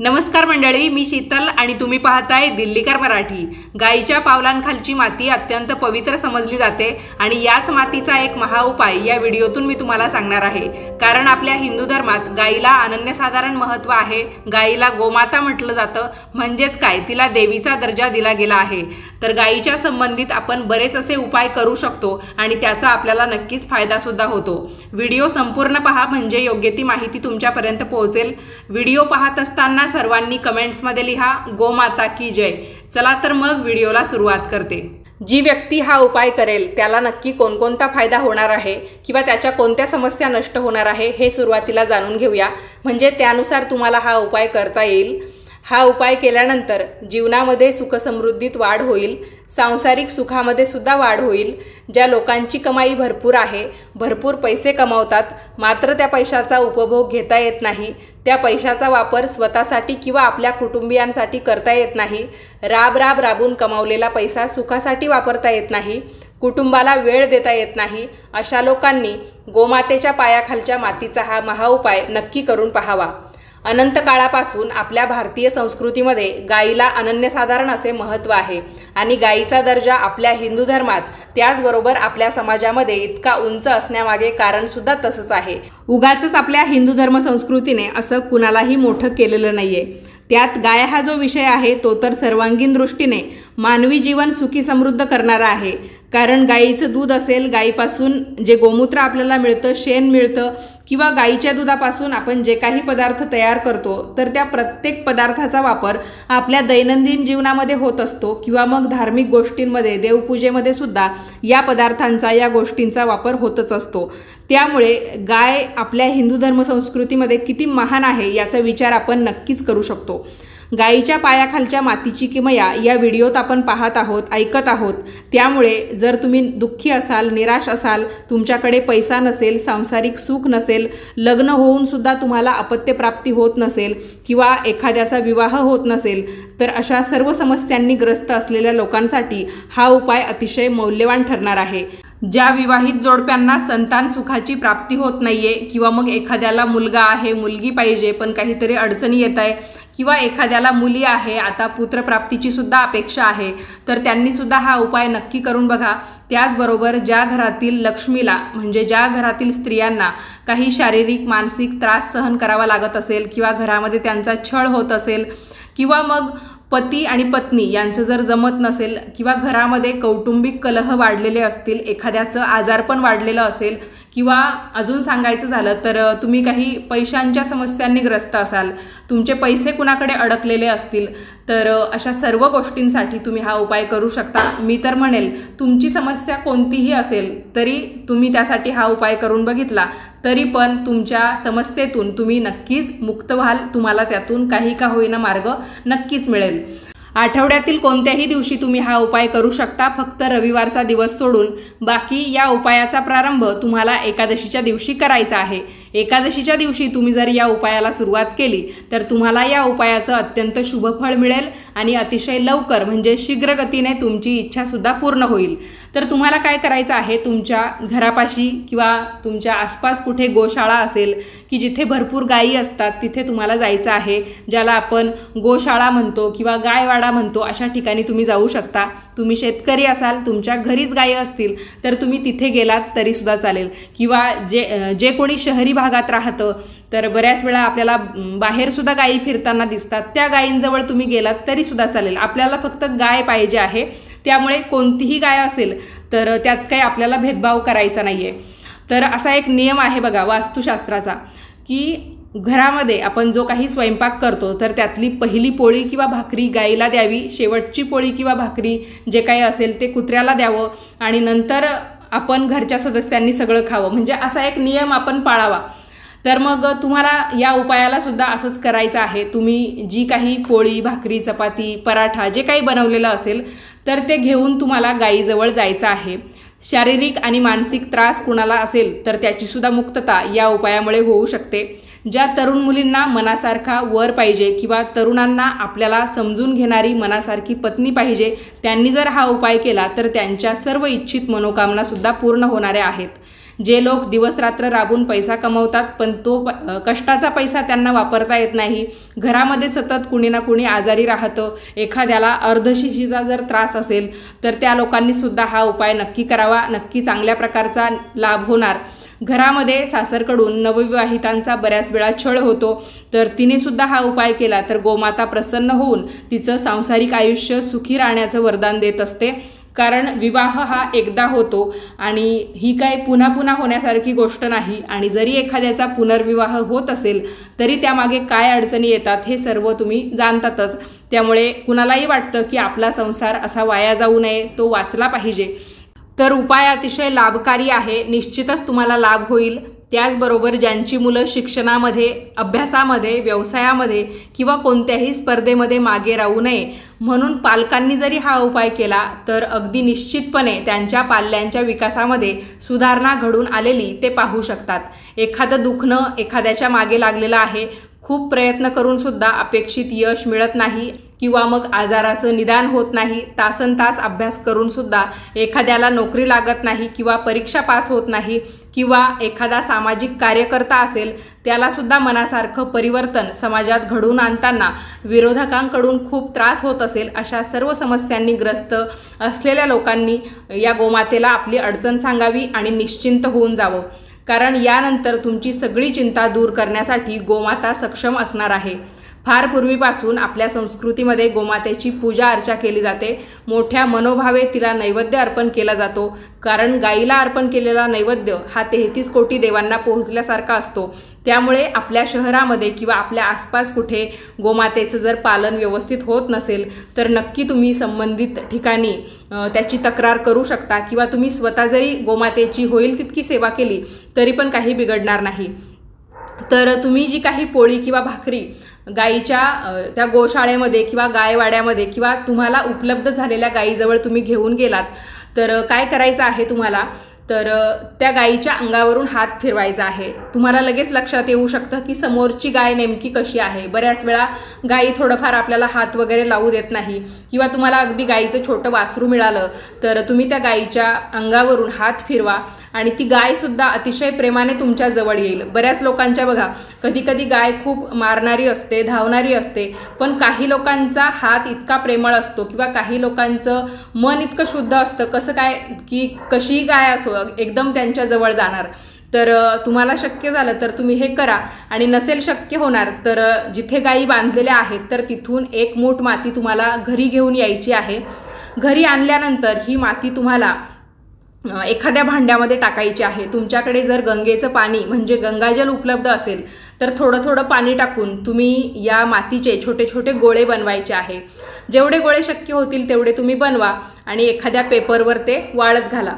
नमस्कार मंडळी, मी शीतल आणि तुम्ही पाहताय दिल्लीकर मराठी। गायीच्या पावलांखालची माती अत्यंत पवित्र समजली जाते आणि याच मातीचा एक महाउपाय या व्हिडिओतून मी तुम्हाला सांगणार आहे। कारण आपल्या हिंदू धर्मात गायीला अनन्यसाधारण महत्त्व आहे। गायीला गोमाता म्हटलं जातं, म्हणजेच काय, तिला देवीचा दर्जा दिला गेला आहे। तर गायीच्या संबंधित आपण बरेच असे उपाय करू शकतो आणि त्याचा आपल्याला नक्कीच फायदा सुद्धा होतो। व्हिडिओ संपूर्ण पहा म्हणजे योग्य ती माहिती तुमच्यापर्यंत पोहोचेल। व्हिडिओ पाहत असताना सर्वांनी कमेंट्स मध्ये लिहा गोमाता की जय। चला तर मग व्हिडिओला सुरुवात करते। जी व्यक्ती हा उपाय करेल त्याला नक्की कोणकोणता फायदा होणार आहे किंवा त्याच्या कोणत्या समस्या नष्ट होणार आहे हे सुरुवातीला जाणून घेऊया, म्हणजे त्यानुसार तुम्हाला हा उपाय करता येईल। हा उपाय केल्यानंतर जीवनामध्ये सुख समृद्धीत वाढ होईल, सांसारिक सुखामध्ये सुद्धा वाढ होईल। ज्या लोकांची कमाई भरपूर आहे, भरपूर पैसे कमावतात, मात्र त्या पैशाचा उपभोग घेता येत नाही, त्या पैशाचा वापर स्वतःसाठी किंवा आपल्या कुटुंबियांसाठी करता येत नाही, राबून कमावलेला पैसा सुखासाठी वापरता येत नाही, कुटुंबाला वेळ देता येत नाही, अशा लोकांनी गोमातेच्या पायाखालच्या मातीचा हा महाउपाय नक्की करून पाहावा। अनंत काळापासून आपल्या भारतीय संस्कृतीमध्ये गायीला अनन्यसाधारण असे महत्त्व आहे आणि गायीचा दर्जा आपल्या हिंदू धर्मात त्याचबरोबर आपल्या समाजामध्ये इतका उंच असण्यामागे कारण सुद्धा तसंच आहे। उगाचच आपल्या हिंदू धर्म संस्कृतीने असं कुणालाही मोठं केलेलं नाहीये। त्यात गाय हा जो विषय आहे तो तर सर्वांगीण दृष्टीने मानवी जीवन सुखी समृद्ध करणारा आहे। कारण गायीचं दूध असेल, गायीपासून जे गोमूत्र आपल्याला मिळतं, शेण मिळतं, किंवा गायीच्या दुधापासून आपण जे काही पदार्थ तयार करतो तर त्या प्रत्येक पदार्थाचा वापर आपल्या दैनंदिन जीवनामध्ये होत असतो किंवा मग धार्मिक गोष्टींमध्ये, देवपूजेमध्ये सुद्धा या पदार्थांचा, या गोष्टींचा वापर होतच असतो। त्यामुळे गाय आपल्या हिंदू धर्म संस्कृतीमध्ये किती महान आहे याचा विचार आपण नक्कीच करू शकतो। गायीच्या पायाखालच्या मातीची किमया या व्हिडिओत आपण पाहत आहोत, ऐकत आहोत। त्यामुळे जर तुम्ही दुःखी असाल, निराश असाल, तुमच्याकडे पैसा नसेल, सांसारिक सुख नसेल, लग्न होऊन सुद्धा तुम्हाला अपत्यप्राप्ती होत नसेल किंवा एखाद्याचा विवाह होत नसेल, तर अशा सर्व समस्यांनी ग्रस्त असलेल्या लोकांसाठी हा उपाय अतिशय मौल्यवान ठरणार आहे। ज्या विवाहित जोडप्यांना संतान सुखाची प्राप्ती होत नाहीये किंवा मग एखाद्याला मुलगा आहे, मुलगी पाहिजे पण काहीतरी अडचणी येत आहे, किंवा एखाद्याला मुली आहे, आता पुत्रप्राप्तीची सुद्धा अपेक्षा आहे, तर त्यांनी सुद्धा हा उपाय नक्की करून बघा। त्याचबरोबर ज्या घरातील लक्ष्मीला, म्हणजे ज्या घरातील स्त्रियांना काही शारीरिक मानसिक त्रास सहन करावा लागत असेल किंवा घरामध्ये त्यांचा छळ होत असेल किंवा मग पती आणि पत्नी यांचं जर जमत नसेल किंवा घरामध्ये कौटुंबिक कलह वाढलेले असतील, एखाद्याचं आजारपण वाढलेलं असेल किंवा अजून सांगायचं झालं तर तुम्ही काही पैशांच्या समस्यांनी ग्रस्त असाल, तुमचे पैसे कुणाकडे अडकलेले असतील, तर अशा सर्व गोष्टींसाठी तुम्ही हा उपाय करू शकता। मी तर म्हणेल तुमची समस्या कोणतीही असेल तरी तुम्ही त्यासाठी हा उपाय करून बघितला तरी पण तुमच्या समस्येतून तुम्ही नक्कीच मुक्त व्हाल, तुम्हाला त्यातून काही का होईना मार्ग नक्कीच मिळेल। आठवड्यातील कोणत्याही दिवशी तुम्ही हा उपाय करू शकता, फक्त रविवारचा दिवस सोडून। बाकी या उपायाचा प्रारंभ तुम्हाला एकादशीच्या दिवशी करायचा आहे। एकादशीच्या दिवशी तुम्ही जर या उपायाला सुरुवात केली तर तुम्हाला या उपायाचं अत्यंत शुभ फळ मिळेल आणि अतिशय लवकर म्हणजे शीघ्र गतीने तुमची इच्छा सुद्धा पूर्ण होईल। तर तुम्हाला काय करायचं आहे, तुमच्या घरापाशी किंवा तुमच्या आसपास कुठे गोशाळा असेल की जिथे भरपूर गायी असतात तिथे तुम्हाला जायचं आहे, ज्याला आपण गोशाळा म्हणतो किंवा गायवाडा म्हणतो, अशा ठिकाणी तुम्ही जाऊ शकता। तुम्ही शेतकरी असाल, तुमच्या घरीच गायी असतील तर तुम्ही तिथे गेलात तरी सुद्धा चालेल, किंवा जे कोणी शहरी भागात राहतं तर बऱ्याच वेळा आपल्याला बाहेर सुद्धा गायी फिरताना दिसतात, त्या गायींजवळ तुम्ही गेलात तरी सुद्धा चालेल। आपल्याला फक्त गाय पाहिजे आहे, त्यामुळे कोणतीही गाय असेल तर त्यात काही आपल्याला भेदभाव करायचा नाहीये। तर असा एक नियम आहे बघा वास्तुशास्त्राचा, की घरामध्ये आपण जो काही स्वयंपाक करतो तर त्यातली पहिली पोळी किंवा भाकरी गाईला द्यावी, शेवटची पोळी किंवा भाकरी जे काही असेल ते कुत्र्याला द्यावं आणि नंतर आपण घरच्या सदस्यांनी सगळं खावं, म्हणजे असा एक नियम आपण पाळावा। तर मग तुम्हाला या उपायाला सुद्धा असंच करायचं आहे। तुम्ही जी काही पोळी, भाकरी, चपाती, पराठा जे काही बनवलेलं असेल तर ते घेऊन तुम्हाला गायीजवळ जायचं आहे। शारीरिक आणि मानसिक त्रास कुणाला असेल तर त्याची सुद्धा मुक्तता या उपायामुळे होऊ शकते। ज्या तरुण मुलींना मनासारखा वर पाहिजे किंवा तरुणांना आपल्याला समजून घेणारी मनासारखी पत्नी पाहिजे, त्यांनी जर हा उपाय केला तर त्यांच्या सर्व इच्छित मनोकामना सुद्धा पूर्ण होणाऱ्या आहेत। जे लोक दिवसरात्र राबून पैसा कमवतात पण तो कष्टाचा पैसा त्यांना वापरता येत नाही, घरामध्ये सतत कुणी ना कुणी आजारी राहतं, एखाद्याला अर्धशिशीचा जर त्रास असेल तर त्या लोकांनी सुद्धा हा उपाय नक्की करावा, नक्की चांगल्या प्रकारचा लाभ होणार। घरामध्ये सासरकडून नवविवाहितांचा बऱ्याच वेळा छळ होतो, तर तिने सुद्धा हा उपाय केला तर गोमाता प्रसन्न होऊन तिचं सांसारिक आयुष्य सुखी राहण्याचं वरदान देत असते। कारण विवाह हा एकदा होतो आणि ही काही पुन्हा पुन्हा होण्यासारखी गोष्ट नाही, आणि जरी एखाद्याचा पुनर्विवाह होत असेल तरी त्यामागे काय अडचणी येतात हे सर्व तुम्ही जाणतातच। त्यामुळे कुणालाही वाटतं की आपला संसार असा वाया जाऊ नये, तो वाचला पाहिजे, तर उपाय अतिशय लाभकारी आहे, निश्चितच तुम्हाला लाभ होईल। त्याचबरोबर ज्यांची मुलं शिक्षणामध्ये, अभ्यासामध्ये, व्यवसायामध्ये किंवा कोणत्याही स्पर्धेमध्ये मागे राहू नये म्हणून पालकांनी जरी हा उपाय केला तर अगदी निश्चितपणे त्यांच्या पाल्यांच्या विकासामध्ये सुधारणा घडून आलेली ते पाहू शकतात। एखादं दुखणं एखाद्याच्या मागे लागलेलं आहे, खूप प्रयत्न करून सुद्धा अपेक्षित यश मिळत नाही किंवा मग आजाराचं निदान होत नाही, तासनतास अभ्यास करून सुद्धा एखाद्याला नोकरी लागत नाही किंवा परीक्षा पास होत नाही, किंवा एखादा सामाजिक कार्यकर्ता असेल त्याला सुद्धा मनासारखं परिवर्तन समाजात घडवून आणताना विरोधकांकडून खूप त्रास होत असेल, अशा सर्व समस्यांनी ग्रस्त असलेल्या लोकांनी या गोमातेला आपली अडचण सांगावी आणि निश्चिंत होऊन जावं। कारण यानंतर तुमची सगळी चिंता दूर करण्यासाठी गोमाता सक्षम असणार आहे। फार पूर्वीपासून आपल्या संस्कृतीमध्ये गोमातेची पूजा अर्चा केली जाते, मोठ्या मनोभावे तिला नैवेद्य अर्पण केला जातो, कारण गाईला अर्पण केलेला नैवेद्य हा 33 कोटी देवांना पोहोचल्यासारखा असतो। त्यामुळे आपल्या शहरामध्ये किंवा आपल्या आसपास कुठे गोमातेचं जर पालन व्यवस्थित होत नसेल तर नक्की तुम्ही संबंधित ठिकाणी त्याची तक्रार करू शकता, किंवा तुम्ही स्वतः जरी गोमातेची होईल तितकी सेवा केली तरी पण काही बिघडणार नाही। तर तुम्ही जी काही पोळी किंवा भाकरी गाईच्या त्या गोशाळेमध्ये किंवा गायवाड्यामध्ये किंवा तुम्हाला उपलब्ध झालेल्या गाईजवळ तुम्ही घेऊन गेलात तर काय करायचं आहे तुम्हाला, तर त्या गाईच्या अंगावरून हात फिरवायचा आहे। तुम्हाला लगेच लक्षात येऊ शकतं की समोरची गाय नेमकी कशी आहे। बऱ्याच वेळा गाई थोडंफार आपल्याला हात वगैरे लावू देत नाही, किंवा तुम्हाला अगदी गाईचं छोटं वासरू मिळालं तर तुम्ही त्या गाईच्या अंगावरून हात फिरवा आणि ती गायसुद्धा अतिशय प्रेमाने तुमच्या जवळ येईल। बऱ्याच लोकांच्या बघा कधी कधी गाय खूप मारणारी असते, धावणारी असते, पण काही लोकांचा हात इतका प्रेमळ असतो किंवा काही लोकांचं मन इतकं शुद्ध असतं, कसं काय की कशी गाय असो एकदम त्यांच्या जवळ जाणार। तर तुम्हाला शक्य झालं तर तुम्ही हे करा, आणि नसेल शक्य होणार तर जिथे गायी बांधलेल्या आहेत तर तिथून एक मूठ माती तुम्हाला घरी घेऊन यायची आहे। घरी आणल्यानंतर ही माती तुम्हाला एखाद्या भांड्यामध्ये टाकायची आहे। तुमच्याकडे जर गंगेचं पाणी म्हणजे गंगाजल उपलब्ध असेल तर थोडं थोडं पाणी टाकून तुम्ही या मातीचे छोटे छोटे गोळे बनवायचे आहे। जेवढे गोळे शक्य होतील तेवढे तुम्ही बनवा आणि एखाद्या पेपरवर ते वाळत घाला।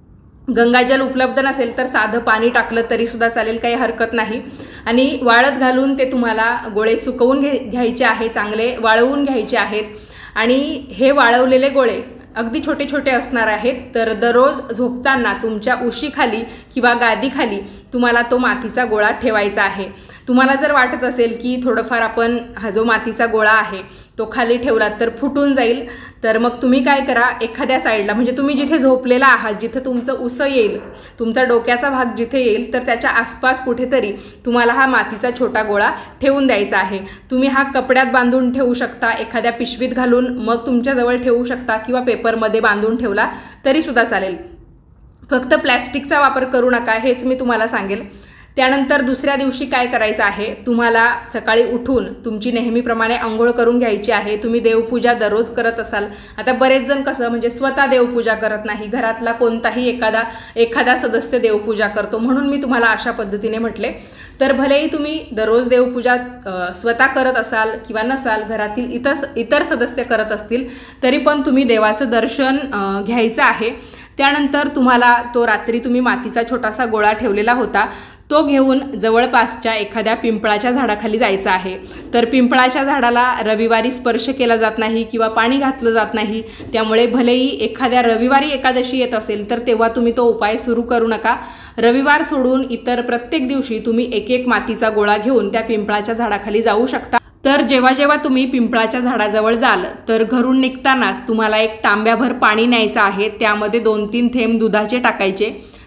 गंगाजल उपलब्ध नसेल तर साधं पाणी टाकलं तरी सुद्धा चालेल, काही हरकत नाही। आणि वाळत घालून ते तुम्हाला गोळे सुकवून घ्यायचे आहे, चांगले वाळवून घ्यायचे आहेत। आणि हे वाळवलेले गोळे अगदी छोटे छोटे असणार आहेत, तर दररोज झोपताना तुमच्या उशीखाली किंवा गादीखाली तुम्हाला तो मातीचा गोळा ठेवायचा आहे। तुम्हाला जर वाटत असेल की थोडंफार आपण हा जो मातीचा गोळा आहे तो खाली ठेवला तर फुटून जाईल, तर मग तुम्ही काय करा, एखाद्या साईडला म्हणजे तुम्ही जिथे झोपलेला आहात, जिथे तुमचं उसं येईल, तुमचा डोक्याचा भाग जिथे येईल तर त्याच्या आसपास कुठेतरी तुम्हाला हा मातीचा छोटा गोळा ठेवून द्यायचा आहे। तुम्ही हा कपड्यात बांधून ठेवू शकता, एखाद्या पिशवीत घालून मग तुमच्याजवळ ठेवू शकता, किंवा पेपरमध्ये बांधून ठेवला तरी सुद्धा चालेल। फक्त प्लॅस्टिकचा वापर करू नका, हेच मी तुम्हाला सांगेल। त्यानंतर दुसऱ्या दिवशी काय करायचं आहे, तुम्हाला सकाळी उठून तुमची नेहमीप्रमाणे अंघोळ करून घ्यायची आहे। तुम्ही देवपूजा दररोज करत असाल, आता बरेच जण कसं म्हणजे स्वतः देवपूजा करत नाही, घरातला कोणताही एखादा सदस्य देवपूजा करतो, म्हणून मी तुम्हाला अशा पद्धतीने म्हटले। तर भलेही तुम्ही दररोज देवपूजा स्वतः करत असाल किंवा नसाल, घरातील इतर सदस्य करत असतील तरी पण तुम्ही देवाचं दर्शन घ्यायचं आहे। त्यानंतर तुम्हाला तो रात्री तुम्ही मातीचा छोटासा गोळा ठेवलेला होता तो घेऊन जवळपासच्या एखाद्या पिंपळाच्या झाडाखाली जायचं आहे। तर पिंपळाच्या झाडाला रविवारी स्पर्श केला जात नाही किंवा पाणी घातलं जात नाही, त्यामुळे भलेही एखाद्या रविवारी एकादशी येत असेल तर तेव्हा तुम्ही तो उपाय सुरू करू नका। रविवार सोडून इतर प्रत्येक दिवशी तुम्ही एक एक मातीचा गोळा घेऊन त्या पिंपळाच्या झाडाखाली जाऊ शकता। तर जेव्हा जेव्हा तुम्ही पिंपळाच्या झाडाजवळ जाल तर घरून निघतानाच तुम्हाला एक तांब्याभर पाणी न्यायचं आहे, त्यामध्ये 2-3 थेंब दुधाचे टाकायचे।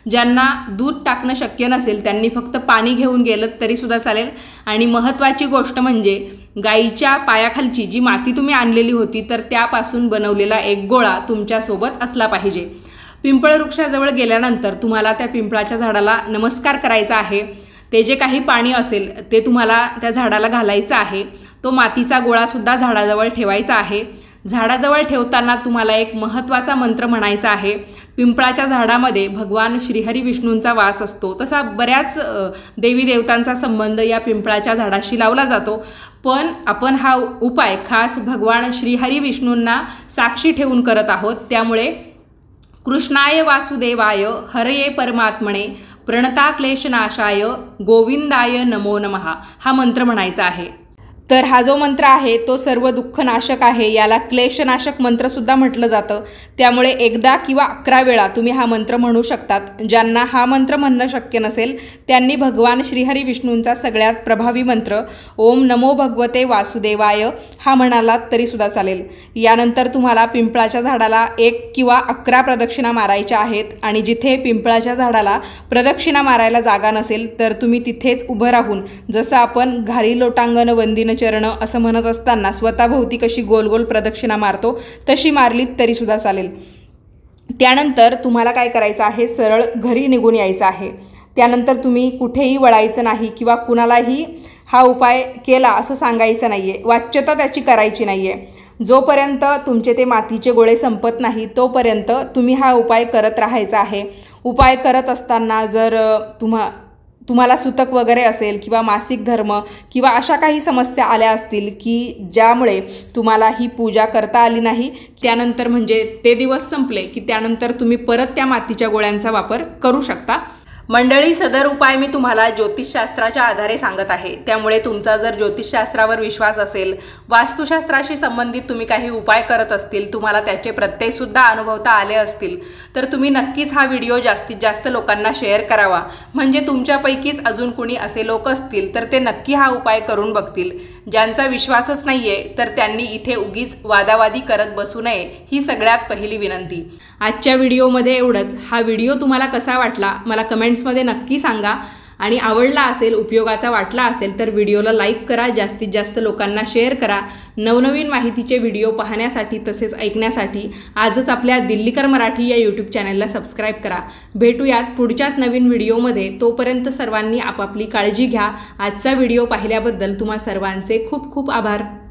ज्यांना दूध टाकणं शक्य नसेल त्यांनी फक्त पाणी घेऊन गेलं तरीसुद्धा चालेल. आणि महत्त्वाची गोष्ट म्हणजे गाईच्या पायाखालची जी माती तुम्ही आणलेली होती तर त्यापासून बनवलेला एक गोळा तुमच्यासोबत असला पाहिजे. पिंपळ वृक्षाजवळ गेल्यानंतर तुम्हाला त्या पिंपळाच्या झाडाला नमस्कार करायचा आहे. ते जे काही पाणी असेल ते तुम्हाला त्या झाडाला घालायचं आहे. तो मातीचा गोळासुद्धा झाडाजवळ ठेवायचा आहे. झाडाजवळ ठेवताना तुम्हाला एक महत्त्वाचा मंत्र म्हणायचा आहे. पिंपळाच्या झाडामध्ये भगवान श्रीहरी विष्णूंचा वास असतो. तसा बऱ्याच देवी देवतांचा संबंध या पिंपळाच्या झाडाशी लावला जातो. पण आपण हा उपाय खास भगवान श्रीहरी विष्णूंना साक्षी ठेवून करत आहोत. त्यामुळे कृष्णाय वासुदेवाय हरये परमात्मने प्रणता क्लेशनाशाय गोविंदाय नमो नमः हा मंत्र म्हणायचा आहे. तर हा जो मंत्र आहे तो सर्व दुःखनाशक आहे. याला क्लेशनाशक मंत्रसुद्धा म्हटलं जातं. त्यामुळे एकदा किंवा 11 वेळा तुम्ही हा मंत्र म्हणू शकतात. ज्यांना हा मंत्र म्हणणं शक्य नसेल त्यांनी भगवान श्रीहरी विष्णूंचा सगळ्यात प्रभावी मंत्र ओम नमो भगवते वासुदेवाय हा म्हणालात तरीसुद्धा चालेल. यानंतर तुम्हाला पिंपळाच्या झाडाला 1 किंवा 11 प्रदक्षिणा मारायच्या आहेत. आणि जिथे पिंपळाच्या झाडाला प्रदक्षिणा मारायला जागा नसेल तर तुम्ही तिथेच उभं राहून जसं आपण घारी लोटांगण वंदिन चरण असं म्हणत असताना स्वतःभोवती कशी गोल गोल प्रदक्षिणा मारतो तशी मारलीत तरीसुद्धा चालेल. त्यानंतर तुम्हाला काय करायचं आहे, सरळ घरी निघून यायचं आहे. त्यानंतर तुम्ही कुठेही वळायचं नाही किंवा कुणालाही हा उपाय केला असं सांगायचं नाही आहे. वाच्यता त्याची करायची नाही आहे. जोपर्यंत तुमचे ते मातीचे गोळे संपत नाही तोपर्यंत तुम्ही हा उपाय करत राहायचा आहे. उपाय करत असताना जर तुम्हाला सुतक वगैरे असेल किंवा मासिक धर्म किंवा अशा काही समस्या आल्या असतील की ज्यामुळे तुम्हाला ही पूजा करता आली नाही, त्यानंतर म्हणजे ते दिवस संपले की त्यानंतर तुम्ही परत त्या मातीच्या गोळ्यांचा वापर करू शकता. मंडळी, सदर उपाय मी तुम्हाला ज्योतिषशास्त्राच्या आधारे सांगत आहे. त्यामुळे तुमचा जर ज्योतिषशास्त्रावर विश्वास असेल, वास्तुशास्त्राशी संबंधित तुम्ही काही उपाय करत असतील, तुम्हाला त्याचे प्रत्ययसुद्धा अनुभवता आले असतील तर तुम्ही नक्कीच हा व्हिडिओ जास्तीत जास्त लोकांना शेअर करावा. म्हणजे तुमच्यापैकीच अजून कुणी असे लोक असतील तर ते नक्की हा उपाय करून बघतील. ज्यांचा विश्वासच नाही आहे तर त्यांनी इथे उगीच वादावादी करत बसू नये ही सगळ्यात पहिली विनंती. आजच्या व्हिडिओमध्ये एवढंच. हा व्हिडिओ तुम्हाला कसा वाटला मला कमेंट्समध्ये नक्की सांगा. आणि आवडला असेल, उपयोगाचा वाटला असेल तर व्हिडिओला लाईक करा, जास्तीत जास्त लोकांना शेअर करा. नवनवीन माहितीचे व्हिडिओ पाहण्यासाठी तसेच ऐकण्यासाठी आजच आपल्या दिल्लीकर मराठी या यूट्यूब चॅनलला सबस्क्राईब करा. भेटूयात पुढच्याच नवीन व्हिडिओमध्ये. तोपर्यंत सर्वांनी आपापली काळजी घ्या. आजचा व्हिडिओ पाहिल्याबद्दल तुम्हा सर्वांचे खूप खूप आभार.